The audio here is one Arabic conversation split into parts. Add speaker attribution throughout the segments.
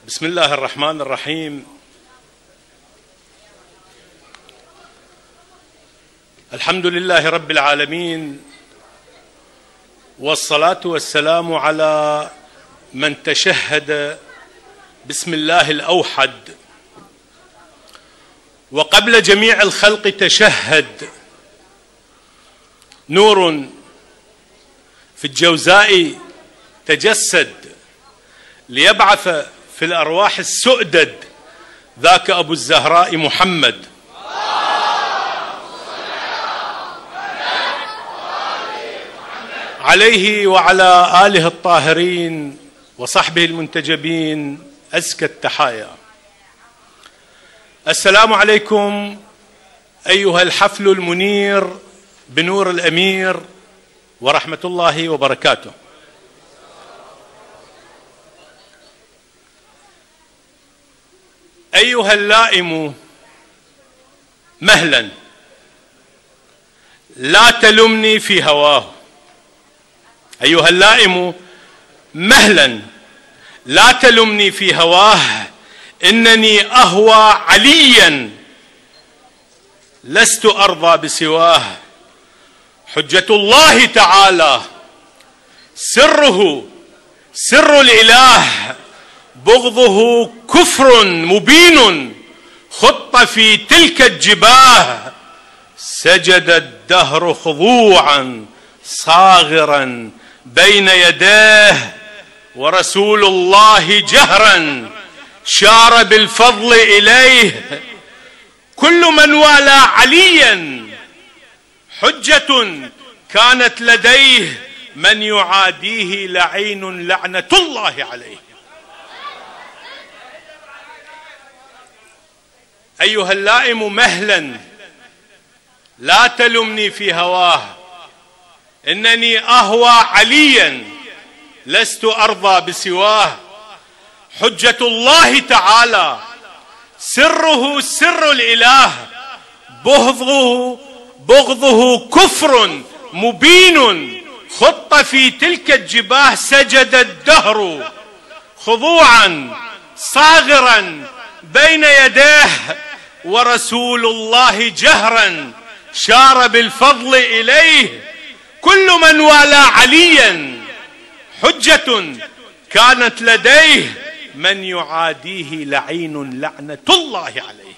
Speaker 1: بسم الله الرحمن الرحيم. الحمد لله رب العالمين، والصلاة والسلام على من تشهد بسم الله الأوحد، وقبل جميع الخلق تشهد نور في الجوزاء تجسد ليبعث في الأرواح السؤدد، ذاك أبو الزهراء محمد. عليه وعلى آله الطاهرين وصحبه المنتجبين أزكى التحايا. السلام عليكم أيها الحفل المنير بنور الأمير ورحمة الله وبركاته. أيها اللائم مهلا لا تلمني في هواه. أيها اللائم مهلا لا تلمني في هواه، إنني أهوى عليا لست أرضى بسواه. حجة الله تعالى سره سر الإله، بغضه كفر مبين خط في تلك الجباه. سجد الدهر خضوعا صاغرا بين يديه، ورسول الله جهرا شار بالفضل إليه. كل من والى عليا حجة كانت لديه، من يعاديه لعين لعنة الله عليه. أيها اللائم مهلا لا تلمني في هواه، إنني أهوى عليا لست أرضى بسواه. حجة الله تعالى سره سر الإله، بغضه كفر مبين خط في تلك الجباه. سجد الدهر خضوعا صاغرا بين يديه، ورسول الله جهرا شار بالفضل إليه. كل من والى عليا حجة كانت لديه، من يعاديه لعين لعنة الله عليه.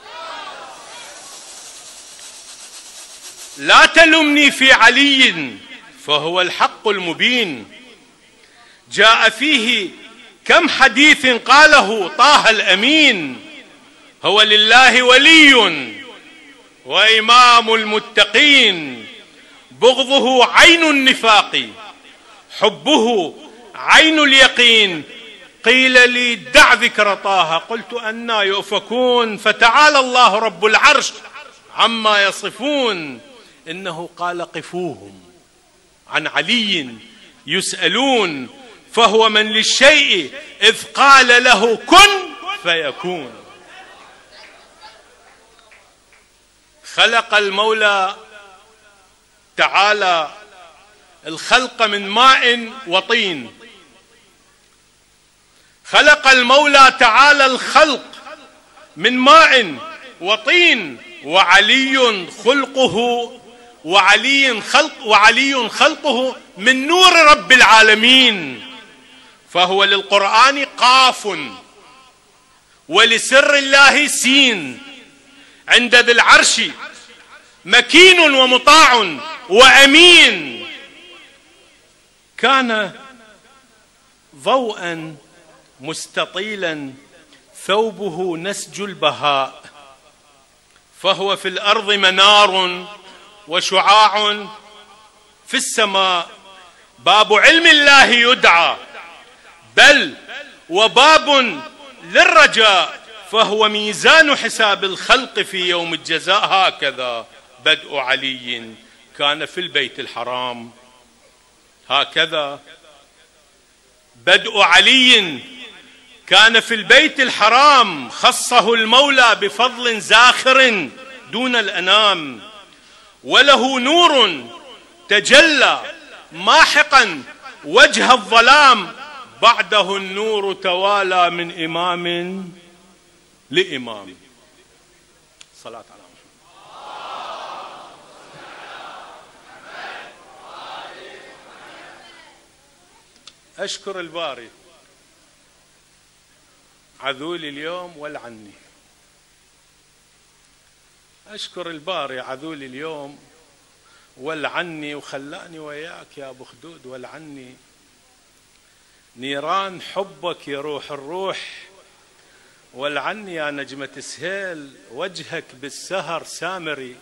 Speaker 1: لا تلمني في علي فهو الحق المبين. جاء فيه كم حديث قاله طه الأمين. هو لله ولي وإمام المتقين، بغضه عين النفاق حبه عين اليقين. قيل لي دع ذكر طه، قلت أنى يؤفكون، فتعالى الله رب العرش عما يصفون. إنه قال قفوهم عن علي يسألون، فهو من للشيء إذ قال له كن فيكون. خلق المولى تعالى الخلق من ماء وطين. خلق المولى تعالى الخلق من ماء وطين، وعلي خلقه من نور رب العالمين. فهو للقرآن قاف، ولسر الله سين. عند ذي العرش مكين ومطاع وأمين. كان ضوءا مستطيلا ثوبه نسج البهاء، فهو في الأرض منار وشعاع في السماء. باب علم الله يدعى، بل وباب للرجاء، فهو ميزان حساب الخلق في يوم الجزاء. هكذا بدء علي كان في البيت الحرام. هكذا بدء علي كان في البيت الحرام، خصه المولى بفضل زاخر دون الأنام. وله نور تجلى ماحقا وجه الظلام، بعده النور توالى من إمام لإمام. صلاة على محمد. أشكر الباري عذولي اليوم ولعني. أشكر الباري عذولي اليوم ولعني وخلاني وياك يا أبو خدود ولعني. نيران حبك يا روح الروح ولعني يا نجمة سهيل. وجهك بالسهر سامري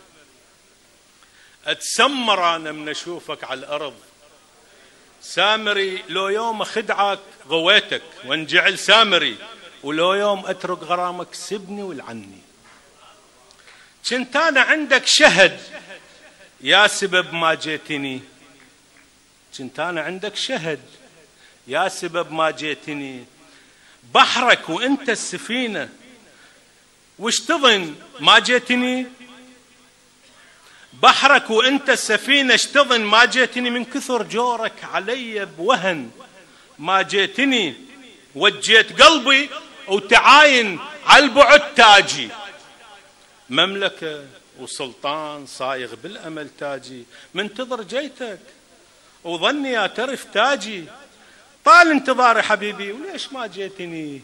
Speaker 1: أتسمر أنا من أشوفك على الأرض. سامري لو يوم أخدعك غويتك وانجعل سامري، ولو يوم أترك غرامك سبني ولعني. كنت أنا عندك شهد يا سبب ما جيتني. كنت أنا عندك شهد يا سبب ما جيتني. بحرك وانت السفينة وش تظن ما جيتني؟ بحرك وانت السفينة اش تظن ما جيتني؟ من كثر جورك علي بوهن ما جيتني. وجيت قلبي وتعاين على البعد تاجي. مملكة وسلطان صايغ بالأمل تاجي. منتظر جيتك وظني يا ترف تاجي. طال انتظاري حبيبي وليش ما جيتني؟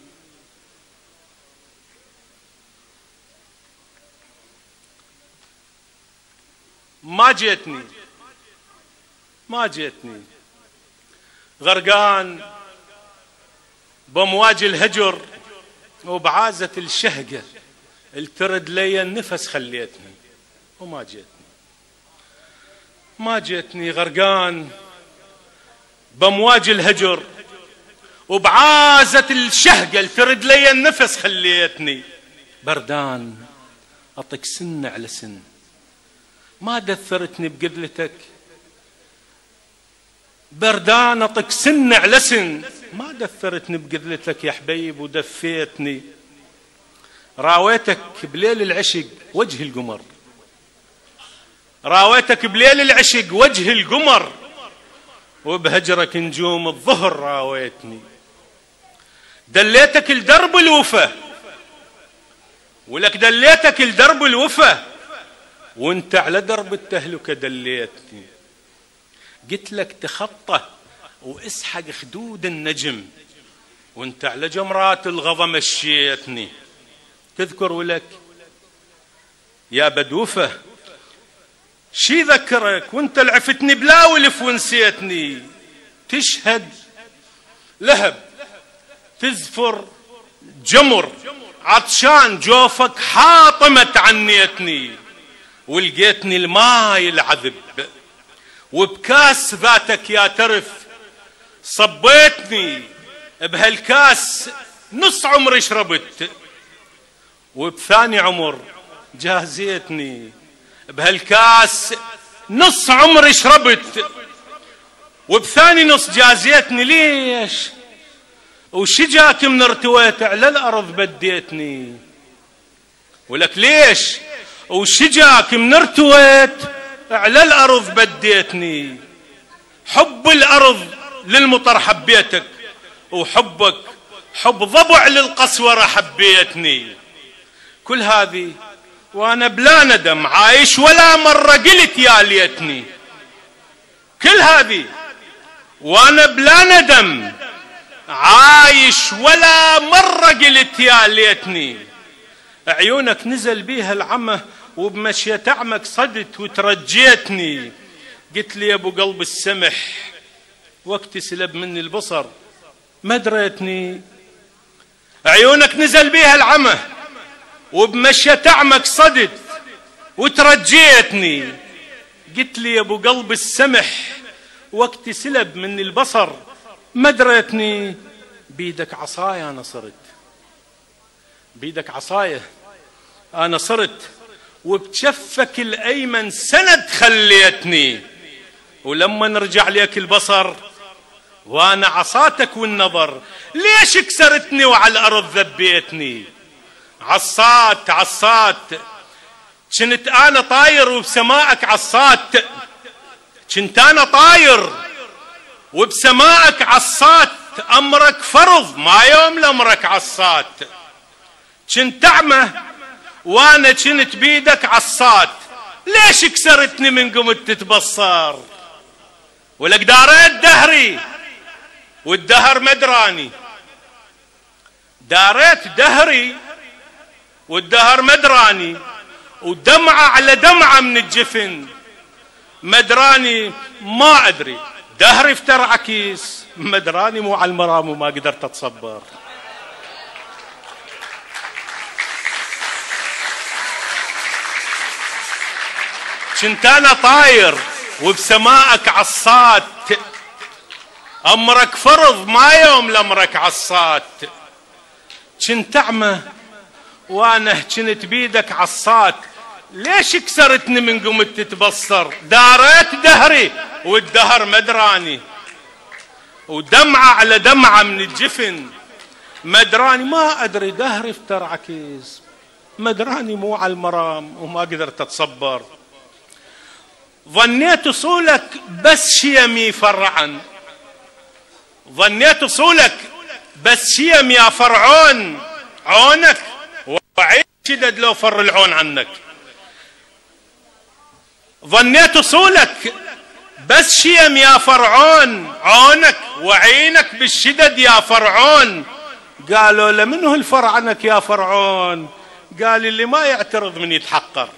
Speaker 1: ما جيتني ما جيتني. غرقان بامواج الهجر وبعازة الشهقة الترد لي النفس خليتني وما جيتني. ما جيتني غرقان بامواج الهجر وبعازة الشهقة الترد لي النفس خليتني. بردان أطق سن على سن ما دثرتني بقذلتك. بردان أطق سن على سن ما دثرتني بقذلتك يا حبيب ودفيتني. راويتك بليل العشق وجه القمر. راويتك بليل العشق وجه القمر وبهجرك نجوم الظهر راويتني. دليتك الدرب الوفا ولك دليتك الدرب الوفا وانت على درب التهلكة دليتني. قلت لك تخطى واسحق خدود النجم وانت على جمرات الغضا مشيتني. تذكر ولك يا بدوفة شي ذكرك وانت لعفتني بلا ولف ونسيتني. تشهد لهب تزفر جمر عطشان جوفك حاطمة تعنيتني. ولقيتني الماي العذب وبكاس ذاتك يا ترف صبيتني. بهالكاس نص عمري شربت وبثاني عمر جازيتني. بهالكاس نص عمري شربت وبثاني نص جازيتني. ليش وشجاك من ارتويت على الأرض بديتني؟ ولك ليش وشجاك من ارتويت على الأرض بديتني؟ حب الأرض للمطر حبيتك وحبك حب ضبع للقسورة حبيتني. كل هذه وأنا بلا ندم عايش ولا مرة قلت يا ليتني. كل هذه وأنا بلا ندم عايش ولا مرة قلت يا ليتني. عيونك نزل بيها العمى وبمشية أعمك صدت وترجيتني. قلت لي يا أبو قلب السمح وقت سلب مني البصر ما دريتني. عيونك نزل بيها العمى وبمشية أعمك صدت وترجيتني. قلت لي يا أبو قلب السمح وقت سلب مني البصر ما دريتني. بيدك عصايا أنا صرت. بيدك عصايا أنا صرت وبتشفك الأيمن سند خليتني. ولما نرجع ليك البصر وأنا عصاتك والنظر ليش كسرتني وعلى الأرض ذبيتني؟ عصات عصات كنت أنا طاير وبسماءك عصات. كنت أنا طاير وبسماءك عصات أمرك فرض ما يوم لأمرك عصات. كنت أعمى وأنا كنت بيدك عصات، ليش كسرتني من قمت تتبصر؟ ولك داريت دهري والدهر مدراني، داريت دهري والدهر مدراني، ودمعة على دمعة من الجفن مدراني ما أدري. دهري افتر عكيس مدراني مو على المرام وما قدرت أتصبر. كنت أنا طاير وبسماءك عصات، أمرك فرض ما يوم لأمرك عصات. كنت أعمى وأنا كنت بيدك عصات، ليش كسرتني من قمت تتبصر؟ داريت دهري والدهر مدراني، ودمعة على دمعة من الجفن مدراني ما أدري. دهري افتر عكيز مدراني مو على المرام وما قدرت أتصبر. ظنيت صولك بس شيم فرعا، ظنيت صولك بس شيم يا فرعون، عونك وعيد شدد لو فر العون عنك. ظنيت صولك بس شيم يا فرعون، عونك وعينك بالشدد يا فرعون. قالوا له منه الفر عنك يا فرعون؟ قال اللي ما يعترض من يتحقر.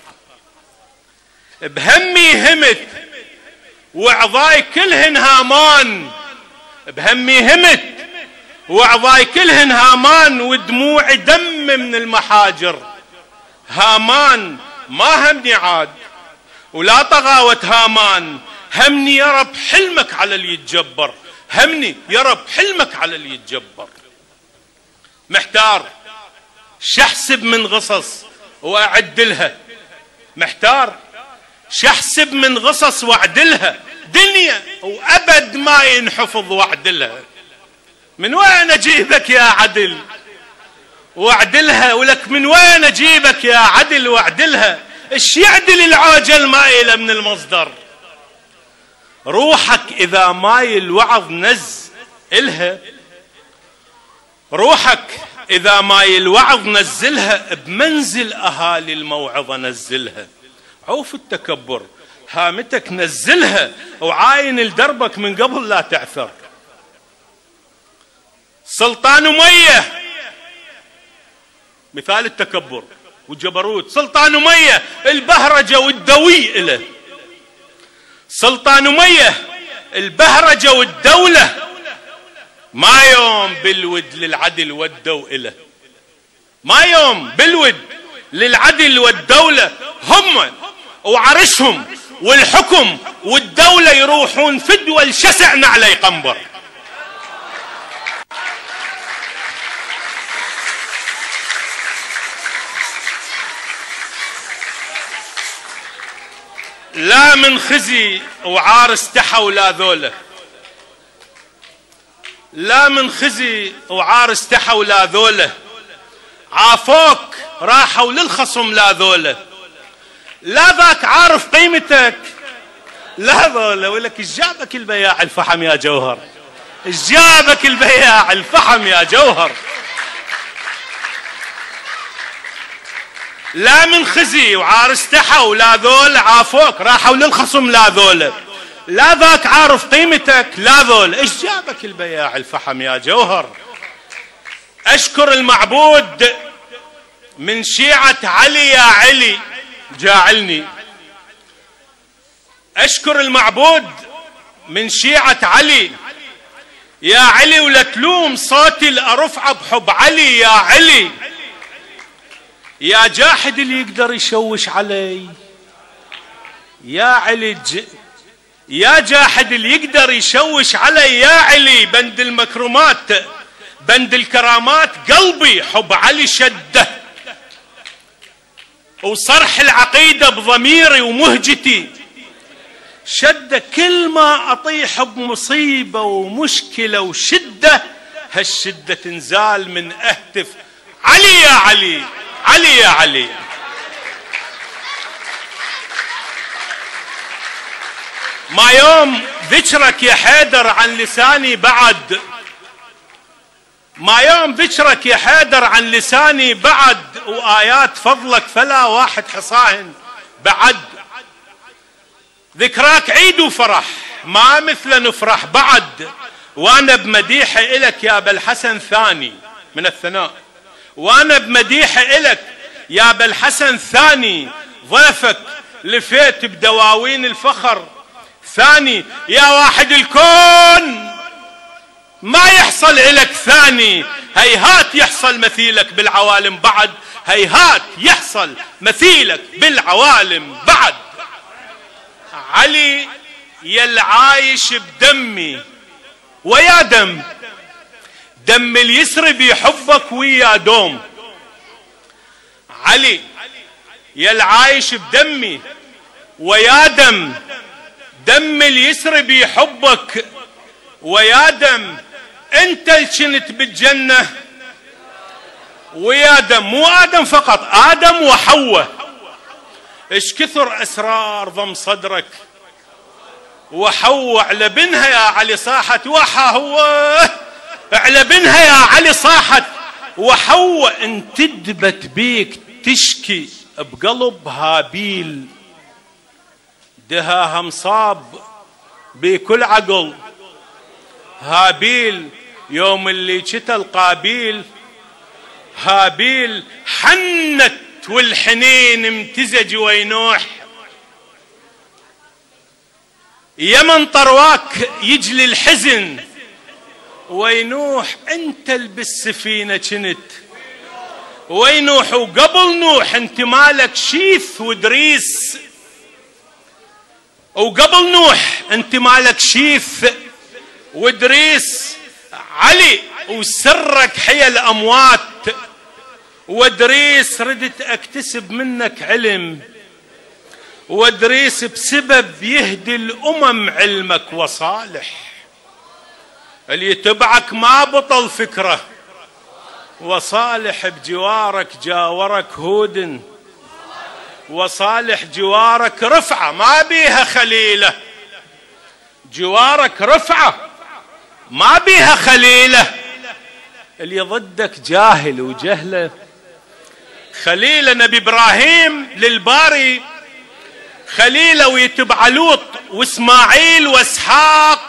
Speaker 1: بهمي همت وعظاي كلهن هامان، بهمي همت وعظاي كلهن هامان، ودموعي دم من المحاجر. هامان ما همني عاد ولا طغاوة هامان، همني يا رب حلمك على اللي يتجبر، همني يا رب حلمك على اللي يتجبر. محتار شحسب من غصص واعدلها، محتار شحسب من غصص واعدلها، دنيا وابد ما ينحفظ واعدلها. من وين اجيبك يا عدل واعدلها؟ ولك من وين اجيبك يا عدل واعدلها؟ ايش يعدل العوجة المايلة من المصدر؟ روحك اذا مايل وعظ نز الها، روحك اذا مايل وعظ نزلها، بمنزل اهالي الموعظة نزلها. عوف التكبر هامتك نزلها، وعاين لدربك من قبل لا تعثر. سلطان أمية مثال التكبر والجبروت، سلطان أمية البهرجة والدوي إله، سلطان أمية البهرجة والدولة، ما يوم بالود للعدل والدو إله، ما يوم بالود للعدل والدولة. هم وعرشهم والحكم والدولة يروحون فدوى الشسع نعلي قنبر. لا من خزي وعار استحوا لا ذوله، لا من خزي وعار استحوا لا ذوله، عافوك راحوا للخصم لا ذوله. لا ذاك عارف قيمتك لا ذوله، ولك ايش جابك البياع الفحم يا جوهر، ايش جابك البياع الفحم يا جوهر. لا من خزي وعار استحوا لا ذول، عافوك راحوا للخصم لا ذوله. لا ذاك عارف قيمتك لا ذول، ايش جابك البياع الفحم يا جوهر. اشكر المعبود من شيعة علي يا علي جاعلني، اشكر المعبود من شيعة علي يا علي، ولا تلوم صوتي لأرفعه بحب علي يا علي. يا جاحد اللي يقدر يشوش علي يا علي، يا جاحد اللي يقدر يشوش علي يا علي. بند المكرمات بند الكرامات قلبي حب علي شده، وصرح العقيدة بضميري ومهجتي شده. كل ما أطيح بمصيبة ومشكلة وشدة، هالشدة تنزال من أهتف علي يا علي، علي يا علي. ما يوم ذكرك يا حيدر عن لساني بعد، ما يوم ذكرك يا حيدر عن لساني بعد، وآيات فضلك فلا واحد حصاهن بعد. ذكراك عيد وفرح ما مثل نفرح بعد، وانا بمديحة إلك يا أبا الحسن ثاني من الثناء، وانا بمديحة إلك يا أبا الحسن ثاني، ضيفك لفيت بدواوين الفخر ثاني، يا واحد الكون ما يحصل إلك ثاني، هيهات يحصل مثيلك بالعوالم بعد، هيهات يحصل مثيلك بالعوالم بعد. علي يا العايش بدمي ويا دم اليسر بيحبك ويا دوم. علي يا العايش بدمي ويا دم اليسر بيحبك ويا دم، انت كنت بالجنة ويا دم، مو آدم فقط، آدم وحواء. ايش كثر أسرار ضم صدرك، وحواء على بنها يا علي صاحت، وحا هو على بنها يا علي صاحت، وحواء انتدبت بيك تشكي بقلب هابيل، دهاها مصاب بكل عقل. هابيل يوم اللي قتل قابيل، هابيل حنت والحنين امتزج وينوح، يمن طرواك يجلي الحزن وينوح. انت اللي بالسفينة كنت وينوح، وقبل نوح انت مالك شيث ودريس، وقبل نوح انت مالك شيث ودريس. علي وسرك حيا الأموات، ودريس ردت أكتسب منك علم، ودريس بسبب يهدي الأمم علمك وصالح. اللي يتبعك ما بطل فكره، وصالح بجوارك جاورك هود، وصالح جوارك رفعة ما بيها خليلة، جوارك رفعة ما بيها خليلة. اللي ضدك جاهل وجهله خليله. نبي إبراهيم للباري خليله، ويتبع لوط واسماعيل واسحاق،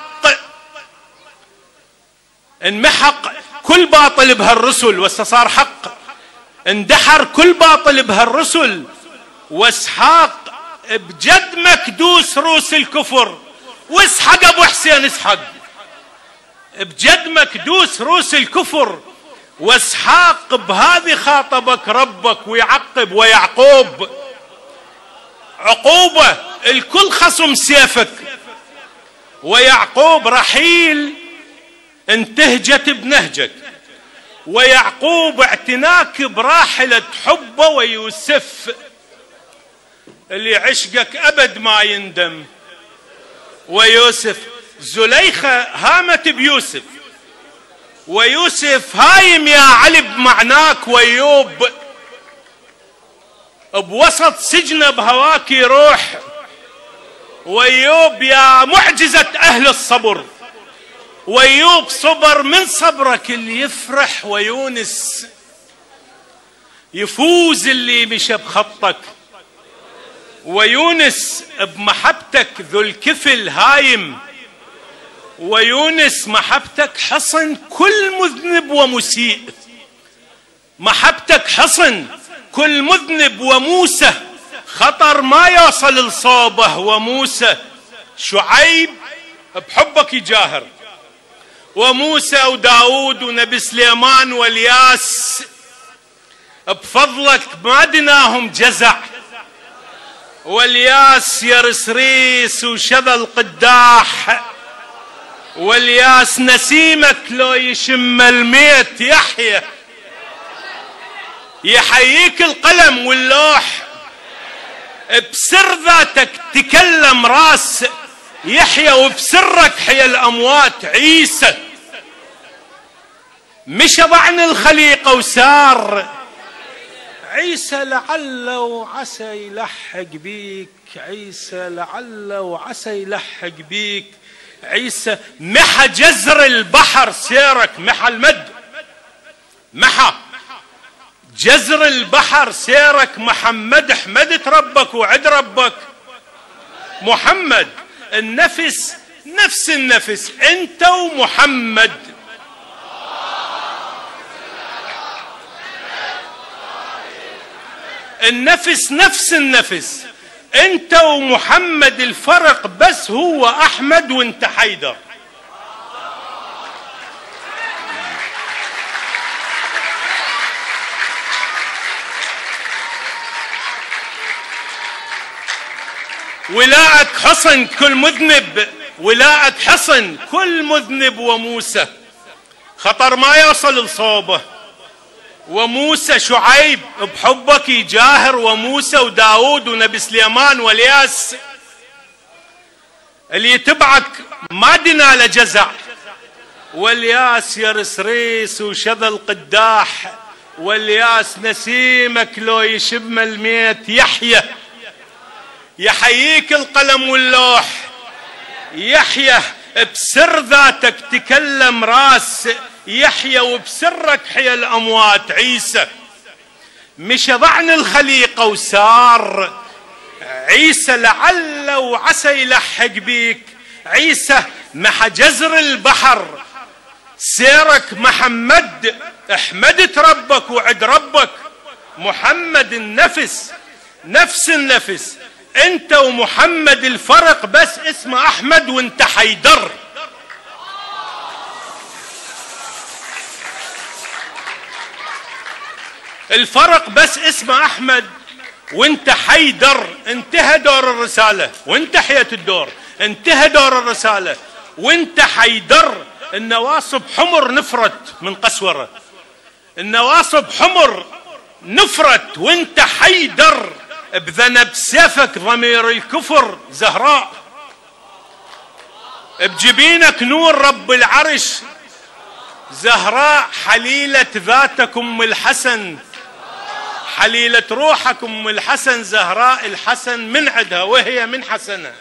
Speaker 1: انمحق كل باطل بهالرسل واستصار حق، اندحر كل باطل بهالرسل. واسحاق بجد مكدوس روس الكفر، واسحق ابو حسين اسحق بجد مكدوس روس الكفر. واسحاق بهذه خاطبك ربك ويعقب، ويعقوب عقوبة الكل خصم سيفك، ويعقوب رحيل انتهجت بنهجك، ويعقوب اعتناك براحلة حبه. ويوسف اللي عشقك أبد ما يندم، ويوسف زليخة هامت بيوسف، ويوسف هايم يا علي بمعناك. ويوب بوسط سجنه بهواك يروح، ويوب يا معجزة أهل الصبر، ويوب صبر من صبرك اللي يفرح، ويونس يفوز اللي مشى بخطك، ويونس بمحبتك ذو الكفل هايم، ويونس محبتك حصن كل مذنب ومسيء، محبتك حصن كل مذنب. وموسى خطر ما يوصل لصوبه، وموسى شعيب بحبك يجاهر، وموسى وداود ونبي سليمان والياس بفضلك ما دناهم جزع، والياس يرسريس وشذا القداح، والياس نسيمك لو يشم الميت يحيى، يحييك القلم واللوح، بسر ذاتك تكلم راس يحيى، وبسرك حيا الأموات عيسى. مشى ضعن الخليقة وسار عيسى، لعل وعسى يلحق بيك عيسى، لعل وعسى يلحق بيك عيسى. محى جزر البحر سيرك، محى المد محى جزر البحر سيرك محمد، احمدت ربك وعد ربك محمد. النفس نفس النفس انت ومحمد، النفس نفس النفس انت ومحمد، الفرق بس هو احمد وانت حيدر. ولاءك حصن كل مذنب، ولاءك حصن كل مذنب وموسى خطر ما يوصل لصوبه، وموسى شعيب بحبك يجاهر، وموسى وداود ونبي سليمان والياس اللي يتبعك ما دنا لجزع، والياس يرس ريس وشذا القداح، والياس نسيمك لو يشم الميت يحيى، يحييك القلم واللوح يحيى، بسر ذاتك تكلم راس يحيى، وبسرك حيا الأموات عيسى. مش ضعن الخليقة وسار عيسى، لعل وعسى يلحق بيك عيسى. مع جزر البحر سيرك محمد، احمدت ربك وعد ربك محمد. النفس نفس النفس انت ومحمد، الفرق بس اسمه احمد وانت حيدر. الفرق بس اسمه احمد وانت حيدر. انتهى دور الرسالة وانت حيت الدور، انتهى دور الرسالة وانت حيدر. النواصب حمر نفرت من قسورة، النواصب حمر نفرت وانت حيدر. بذنب سيفك ضمير الكفر زهراء، بجبينك نور رب العرش زهراء. حليلة ذاتك ام الحسن، حليلة روحك ام الحسن زهراء. الحسن من عدها وهي من حسنها،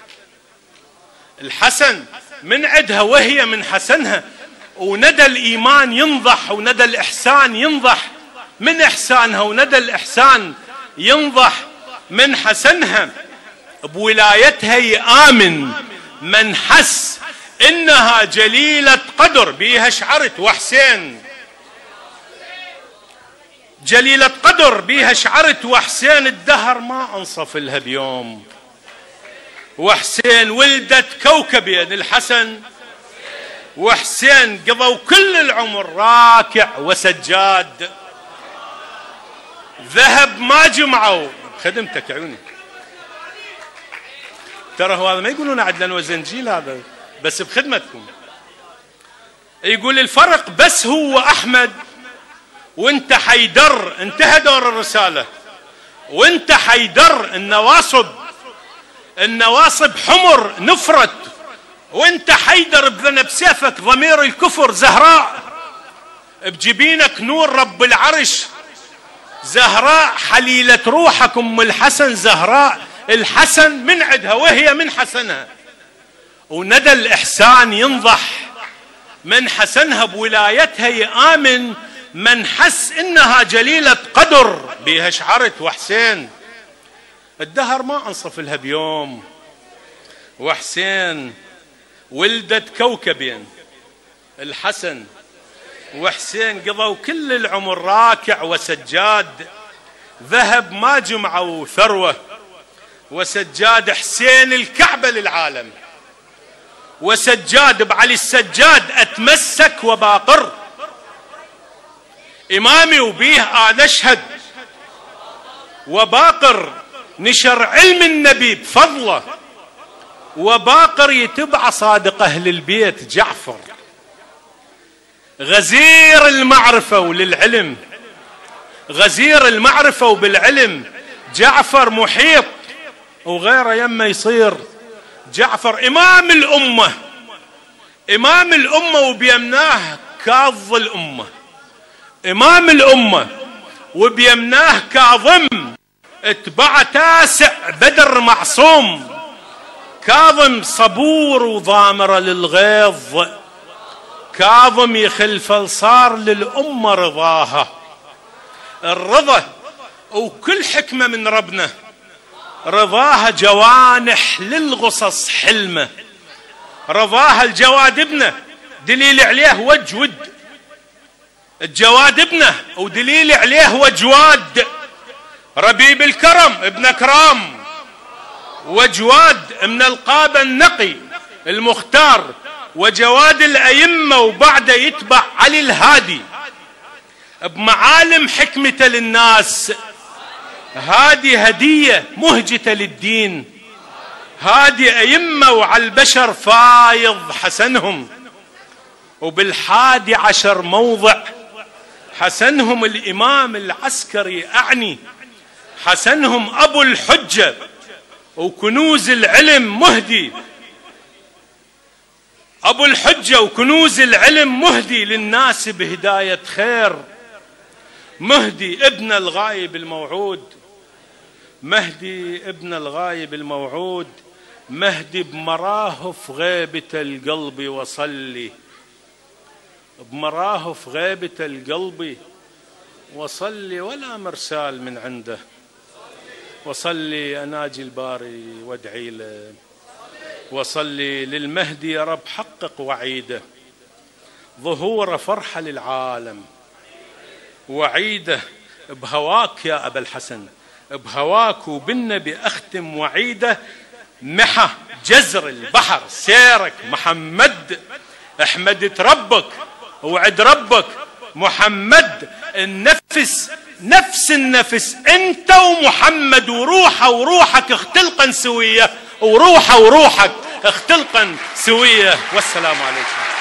Speaker 1: الحسن من عدها وهي من حسنها. وندى الإيمان ينضح وندى الإحسان ينضح من إحسانها، وندى الإحسان ينضح من حسنها. بولايتها يآمن من حس إنها جليلة قدر، بيها شعرت وحسين جليلة قدر، بيها شعرت وحسين. الدهر ما أنصف لها بيوم، وحسين ولدت كوكبين الحسن وحسين، قضوا كل العمر راكع وسجاد، ذهب ما جمعوا. خدمتك عيوني، ترى هو هذا ما يقولون عدلان وزنجيل، هذا بس بخدمتكم. يقول الفرق بس هو أحمد وانت حيدر. انتهى دور الرسالة وانت حيدر. النواصب حمر نفرت وانت حيدر. بذنب سيفك ضمير الكفر زهراء، بجبينك نور رب العرش زهراء. حليلة روحك ام الحسن زهراء. الحسن من عدها وهي من حسنها، وندى الإحسان ينضح من حسنها. بولايتها يآمن من حس إنها جليلة قدر، بيها شعرت وحسين. الدهر ما أنصف لها بيوم، وحسين ولدت كوكبين الحسن وحسين، قضوا كل العمر راكع وسجاد، ذهب ما جمعوا ثروة وسجاد. حسين الكعبة للعالم وسجاد، بعلي السجاد أتمسك وباقر. إمامي وبيه أنا أشهد وباقر، نشر علم النبي بفضله، وباقر يتبع صادق أهل البيت جعفر. غزير المعرفة وللعلم، غزير المعرفة وبالعلم. جعفر محيط وغيره يما يصير. جعفر إمام الأمة، إمام الأمة وبيمناه كاظ الأمة، إمام الأمة وبيمناه كاظم. اتبع تاسع بدر معصوم، كاظم صبور وضامر للغيظ. كاظم يخلفل صار للأمة رضاها. الرضا وكل حكمة من ربنا رضاها جوانح للغصص حلمه. رضاها الجواد ابنه دليل عليه وجود. الجواد ابنه ودليل عليه وجواد. ربيب الكرم ابن كرام وجواد من القابة النقي المختار وجواد الأئمة وبعده يتبع علي الهادي بمعالم حكمته للناس. هادي هدية مهجته للدين. هادي أئمة وعلى البشر فايض حسنهم. وبال11 موضع حسنهم الإمام العسكري أعني. حسنهم أبو الحجة وكنوز العلم مهدي. أبو الحجة وكنوز العلم مهدي للناس بهداية خير. مهدي ابن الغايب الموعود. مهدي ابن الغايب الموعود. مهدي بمراهف غيبة القلب وصلي. بمراهف غيبة القلب وصلي ولا مرسال من عنده. وصلي أناجي الباري وادعي له. وصلي للمهدي يا رب حقق وعيده. ظهور فرحة للعالم وعيده بهواك يا أبا الحسن. بهواك وبالنبي أختم وعيده. محى جزر البحر سيرك محمد. احمدت ربك وعد ربك محمد. النفس نفس النفس انت ومحمد وروحه وروحك اختلقا سوية. وروحه وروحك اختلقا سوية. والسلام عليكم.